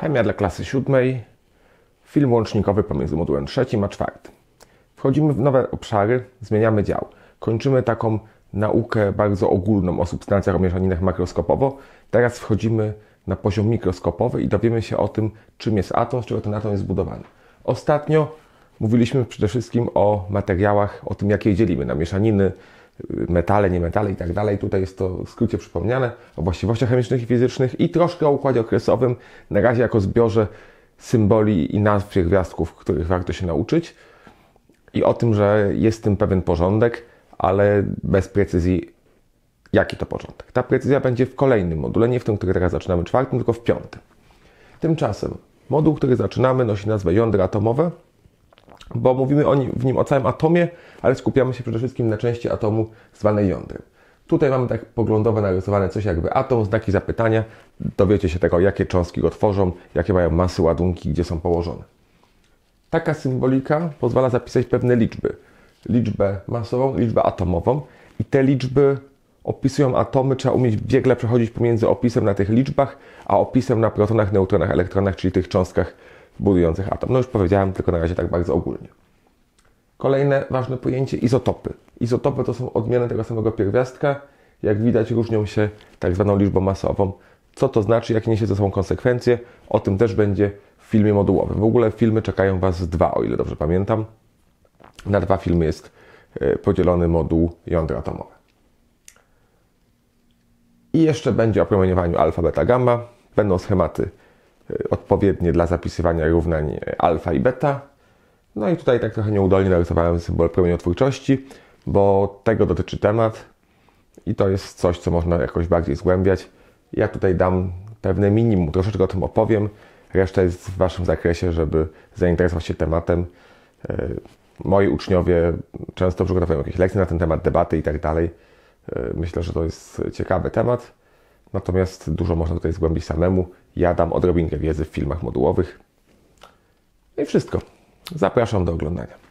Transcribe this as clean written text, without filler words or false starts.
Chemia dla klasy 7. Film łącznikowy pomiędzy modułem 3 a 4. Wchodzimy w nowe obszary, zmieniamy dział. Kończymy taką naukę bardzo ogólną o substancjach, o mieszaninach makroskopowo. Teraz wchodzimy na poziom mikroskopowy i dowiemy się o tym, czym jest atom, z czego ten atom jest zbudowany. Ostatnio mówiliśmy przede wszystkim o materiałach, o tym, jak je dzielimy na mieszaniny, metale, niemetale i tak dalej. Tutaj jest to w skrócie przypomniane o właściwościach chemicznych i fizycznych i troszkę o układzie okresowym, na razie jako zbiorze symboli i nazw pierwiastków, których warto się nauczyć i o tym, że jest w tym pewien porządek, ale bez precyzji, jaki to porządek. Ta precyzja będzie w kolejnym module, nie w tym, który teraz zaczynamy 4, tylko w 5. Tymczasem moduł, który zaczynamy, nosi nazwę jądra atomowe, bo mówimy w nim o całym atomie, ale skupiamy się przede wszystkim na części atomu zwanej jądrem. Tutaj mamy tak poglądowo narysowane coś jakby atom, znaki zapytania. Dowiecie się tego, jakie cząstki go tworzą, jakie mają masy, ładunki, gdzie są położone. Taka symbolika pozwala zapisać pewne liczby. Liczbę masową, liczbę atomową i te liczby opisują atomy. Trzeba umieć biegle przechodzić pomiędzy opisem na tych liczbach, a opisem na protonach, neutronach, elektronach, czyli tych cząstkach budujących atom. No już powiedziałem, tylko na razie tak bardzo ogólnie. Kolejne ważne pojęcie, izotopy. Izotopy to są odmiany tego samego pierwiastka. Jak widać, różnią się tak zwaną liczbą masową. Co to znaczy, jakie niesie ze sobą konsekwencje? O tym też będzie w filmie modułowym. W ogóle filmy czekają Was 2, o ile dobrze pamiętam. Na 2 filmy jest podzielony moduł jądra atomowe. I jeszcze będzie o promieniowaniu alfa, beta, gamma. Będą schematy odpowiednie dla zapisywania równań alfa i beta. No i tutaj tak trochę nieudolnie narysowałem symbol promieniotwórczości, bo tego dotyczy temat i to jest coś, co można jakoś bardziej zgłębiać. Ja tutaj dam pewne minimum, troszeczkę o tym opowiem. Reszta jest w Waszym zakresie, żeby zainteresować się tematem. Moi uczniowie często przygotowują jakieś lekcje na ten temat, debaty i tak dalej. Myślę, że to jest ciekawy temat. Natomiast dużo można tutaj zgłębić samemu. Ja dam odrobinkę wiedzy w filmach modułowych. I wszystko. Zapraszam do oglądania.